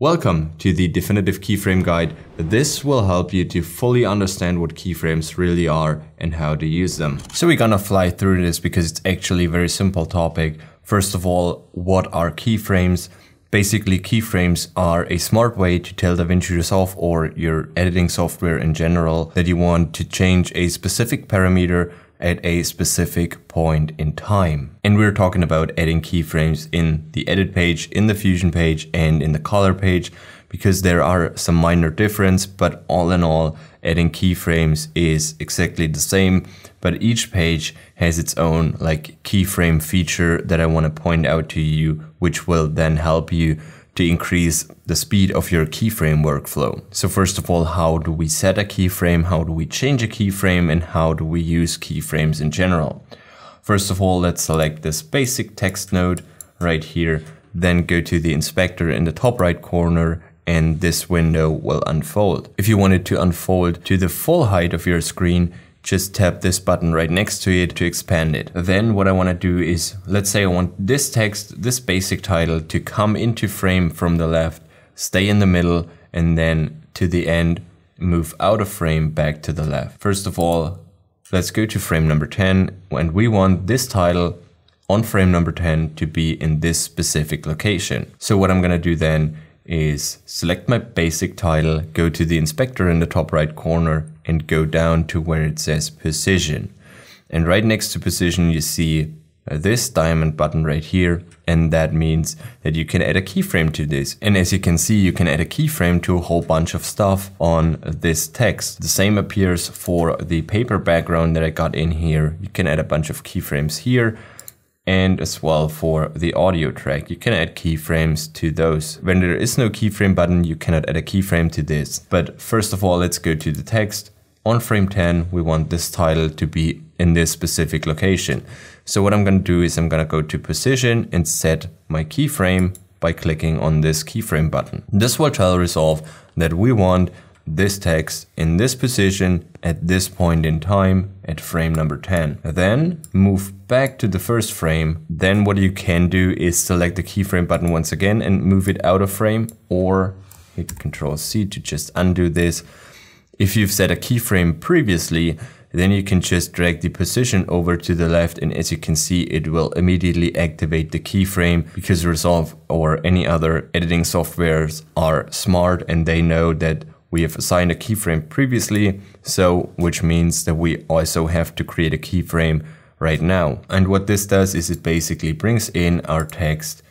Welcome to the Definitive Keyframe Guide. This will help you to fully understand what keyframes really are and how to use them. So we're gonna fly through this because it's actually a very simple topic. First of all, what are keyframes? Basically, keyframes are a smart way to tell DaVinci Resolve or your editing software in general that you want to change a specific parameter at a specific point in time. And we're talking about adding keyframes in the edit page, in the fusion page, and in the color page, because there are some minor difference, but all in all, adding keyframes is exactly the same, but each page has its own keyframe feature that I want to point out to you, which will then help you to increase the speed of your keyframe workflow. So first of all, how do we set a keyframe? How do we change a keyframe? And how do we use keyframes in general? First of all, let's select this basic text node right here, then go to the inspector in the top right corner, and this window will unfold. If you want it to unfold to the full height of your screen, just tap this button right next to it to expand it. Then what I want to do is, let's say I want this text, this basic title, to come into frame from the left, stay in the middle, and then to the end, move out of frame back to the left. First of all, let's go to frame number 10, and we want this title on frame number 10 to be in this specific location. So what I'm going to do then is select my basic title, go to the inspector in the top right corner, and go down to where it says position. And right next to position, you see this diamond button right here. And that means that you can add a keyframe to this. And as you can see, you can add a keyframe to a whole bunch of stuff on this text. The same appears for the paper background that I got in here. You can add a bunch of keyframes here. And as well for the audio track, you can add keyframes to those. When there is no keyframe button, you cannot add a keyframe to this. But first of all, let's go to the text. On frame 10, we want this title to be in this specific location. So what I'm going to do is I'm going to go to position and set my keyframe by clicking on this keyframe button. This will tell Resolve that we want this text in this position at this point in time at frame number 10. Then move back to the first frame. Then what you can do is select the keyframe button once again and move it out of frame, or hit Ctrl C to just undo this. If you've set a keyframe previously, then you can just drag the position over to the left, and as you can see, it will immediately activate the keyframe, because Resolve or any other editing softwares are smart and they know that we have assigned a keyframe previously, so which means that we also have to create a keyframe right now. And what this does is it basically brings in our text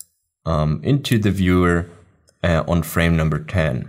into the viewer on frame number 10.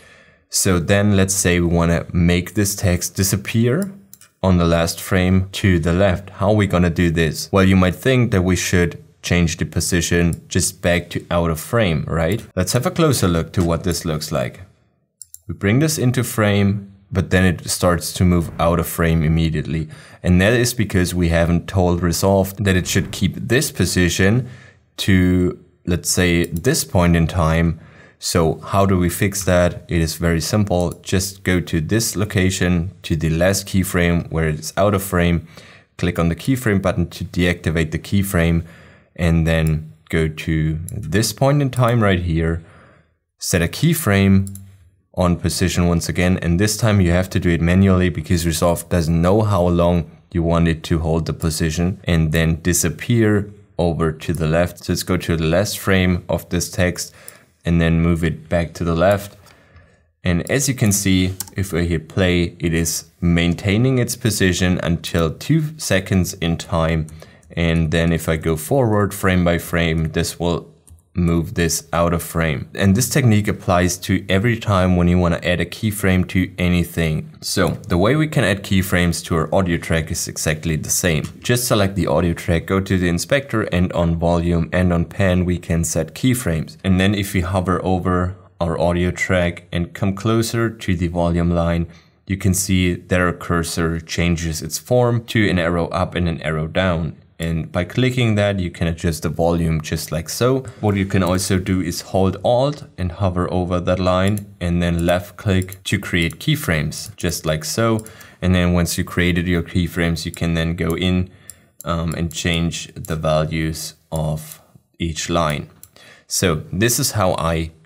So then let's say we want to make this text disappear on the last frame to the left. How are we going to do this? Well, you might think that we should change the position just back to out of frame, right? Let's have a closer look to what this looks like. We bring this into frame, but then it starts to move out of frame immediately. And that is because we haven't told Resolve that it should keep this position to, let's say, this point in time. So how do we fix that? It is very simple. Just go to this location, to the last keyframe where it's out of frame, click on the keyframe button to deactivate the keyframe, and then go to this point in time right here, set a keyframe on position once again, and this time you have to do it manually because Resolve doesn't know how long you want it to hold the position, and then disappear over to the left. So let's go to the last frame of this text and then move it back to the left. And as you can see, if I hit play, it is maintaining its position until 2 seconds in time. And then if I go forward frame by frame, this will move this out of frame. And this technique applies to every time when you want to add a keyframe to anything. So the way we can add keyframes to our audio track is exactly the same. Just select the audio track, go to the inspector, and on volume and on pan we can set keyframes. And then if we hover over our audio track and come closer to the volume line, you can see that our cursor changes its form to an arrow up and an arrow down. And by clicking that, you can adjust the volume just like so. What you can also do is hold Alt and hover over that line, and then left click to create keyframes, just like so. And then once you created your keyframes, you can then go in and change the values of each line. So this is how I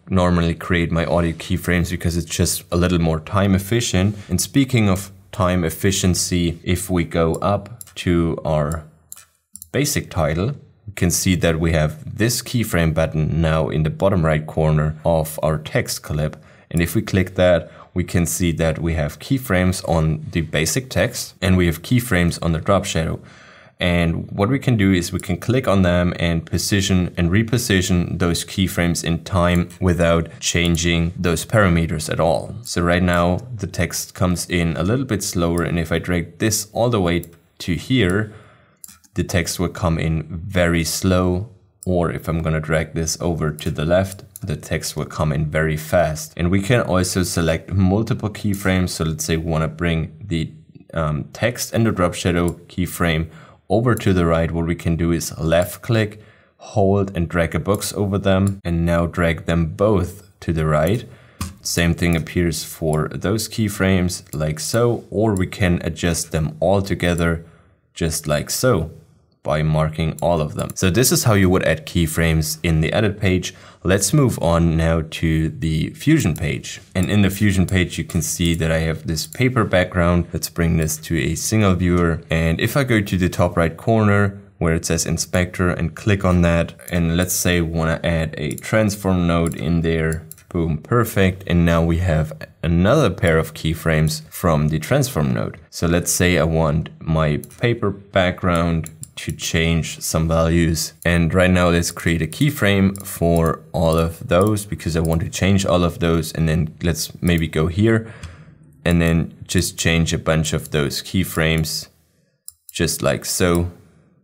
normally create my audio keyframes because it's just a little more time efficient. And speaking of time efficiency, if we go up to our basic title, you can see that we have this keyframe button now in the bottom right corner of our text clip. And if we click that, we can see that we have keyframes on the basic text and we have keyframes on the drop shadow. And what we can do is we can click on them and position and reposition those keyframes in time without changing those parameters at all. So right now the text comes in a little bit slower, and if I drag this all the way to here, the text will come in very slow. Or if I'm gonna drag this over to the left, the text will come in very fast. And we can also select multiple keyframes. So let's say we wanna bring the text and the drop shadow keyframe over to the right. What we can do is left click, hold and drag a box over them, and now drag them both to the right. Same thing appears for those keyframes, like so, or we can adjust them all together just like so by marking all of them. So this is how you would add keyframes in the edit page. Let's move on now to the Fusion page. And in the Fusion page, you can see that I have this paper background. Let's bring this to a single viewer. And if I go to the top right corner where it says inspector and click on that, and let's say we want to add a transform node in there. Boom, perfect. And now we have another pair of keyframes from the transform node. So let's say I want my paper background to change some values. And right now let's create a keyframe for all of those because I want to change all of those. And then let's maybe go here and then just change a bunch of those keyframes just like so.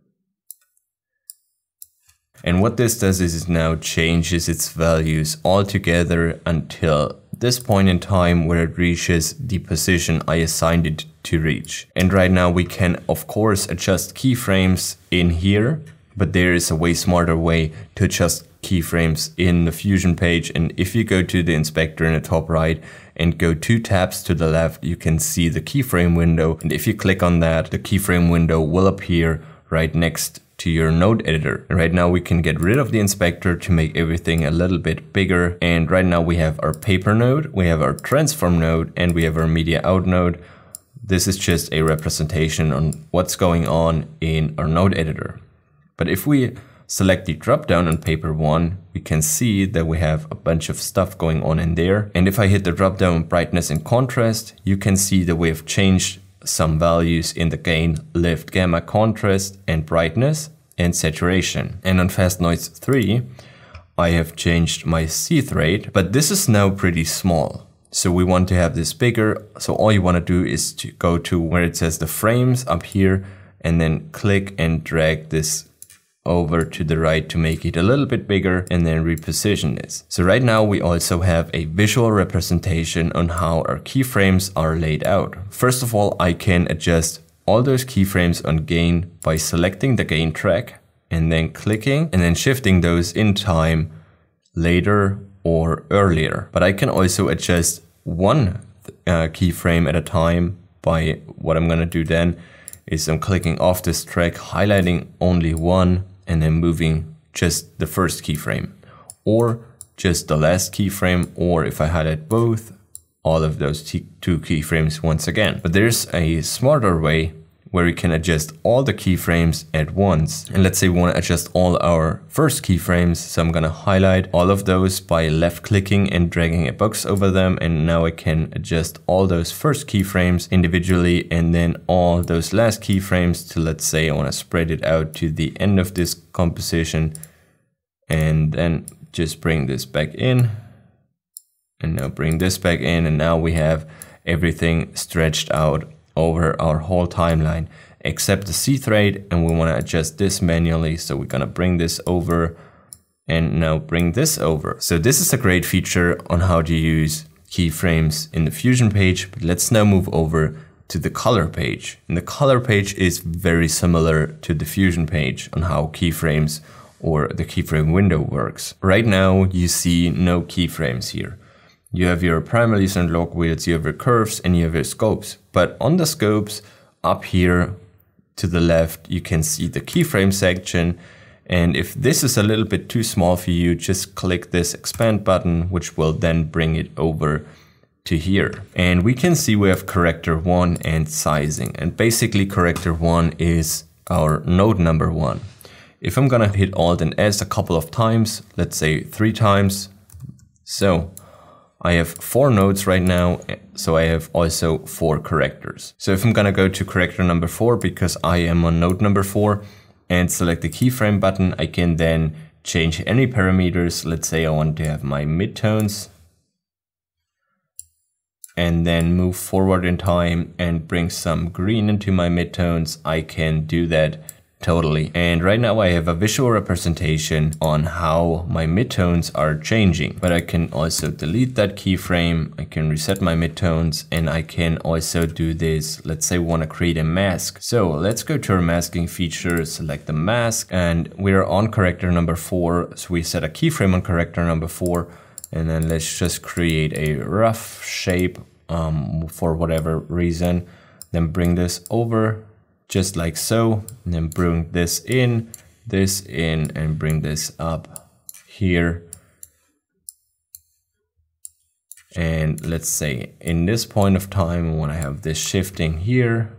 And what this does is it now changes its values all together until this point in time where it reaches the position I assigned it to reach. And right now we can of course adjust keyframes in here, but there is a way smarter way to adjust keyframes in the Fusion page. And if you go to the inspector in the top right and go 2 tabs to the left, you can see the keyframe window. And if you click on that, the keyframe window will appear right next to your node editor. And right now we can get rid of the inspector to make everything a little bit bigger. And right now we have our paper node, we have our transform node, and we have our media out node. This is just a representation on what's going on in our node editor. But if we select the drop down on paper 1, we can see that we have a bunch of stuff going on in there. And if I hit the drop down brightness and contrast, you can see that we have changed some values in the gain, lift, gamma, contrast, and brightness, and saturation. And on fast noise 3, I have changed my seed rate, but this is now pretty small. So we want to have this bigger. So all you want to do is to go to where it says the frames up here, and then click and drag this over to the right to make it a little bit bigger, and then reposition this. So right now we also have a visual representation on how our keyframes are laid out. First of all, I can adjust all those keyframes on gain by selecting the gain track and then clicking and then shifting those in time later or earlier. But I can also adjust one keyframe at a time by what I'm gonna do then is I'm clicking off this track, highlighting only one, and then moving just the first keyframe, or just the last keyframe, or if I highlight both, all of those 2 keyframes once again. But there's a smarter way where we can adjust all the keyframes at once. And let's say we want to adjust all our first keyframes. So I'm going to highlight all of those by left clicking and dragging a box over them. And now I can adjust all those first keyframes individually, and then all those last keyframes to, let's say I want to spread it out to the end of this composition, and then just bring this back in. And now bring this back in, and now we have everything stretched out over our whole timeline except the seed rate, and we want to adjust this manually. So we're going to bring this over and now bring this over. So this is a great feature on how to use keyframes in the Fusion page. But let's now move over to the color page. And the color page is very similar to the Fusion page on how keyframes or the keyframe window works. Right now you see no keyframes here. You have your primaries and log wheels, you have your curves, and you have your scopes. But on the scopes up here to the left, you can see the keyframe section. And if this is a little bit too small for you, just click this expand button, which will then bring it over to here. And we can see we have corrector 1 and sizing. And basically corrector 1 is our node number 1. If I'm gonna hit Alt and S a couple of times, let's say 3 times, so I have 4 nodes right now, so I have also 4 correctors. So if I'm gonna go to corrector number 4, because I am on node number 4, and select the keyframe button, I can then change any parameters. Let's say I want to have my midtones, and then move forward in time and bring some green into my midtones. I can do that totally. And right now I have a visual representation on how my midtones are changing, but I can also delete that keyframe. I can reset my midtones, and I can also do this. Let's say we want to create a mask. So let's go to our masking feature, select the mask, and we're on corrector number 4. So we set a keyframe on corrector number 4, and then let's just create a rough shape for whatever reason. Then bring this over just like so, and then bring this in, and bring this up here. And let's say in this point of time, I want to have this shifting here,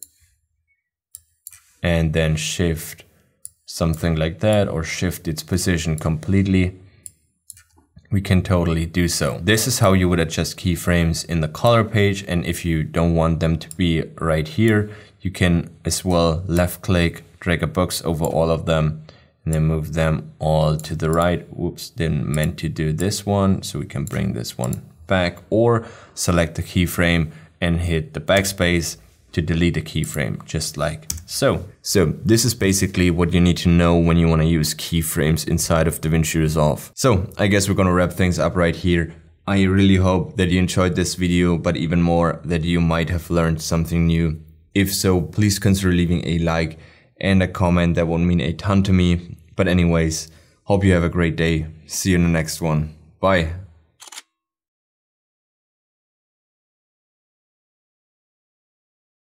and then shift something like that, or shift its position completely. We can totally do so. This is how you would adjust keyframes in the color page. And if you don't want them to be right here, you can as well left click, drag a box over all of them, and then move them all to the right. Whoops, didn't meant to do this one. So we can bring this one back, or select the keyframe and hit the backspace to delete a keyframe, just like so. So this is basically what you need to know when you want to use keyframes inside of DaVinci Resolve. So I guess we're gonna wrap things up right here. I really hope that you enjoyed this video, but even more that you might have learned something new. If so, please consider leaving a like and a comment. That would mean a ton to me. But anyways, hope you have a great day. See you in the next one. Bye.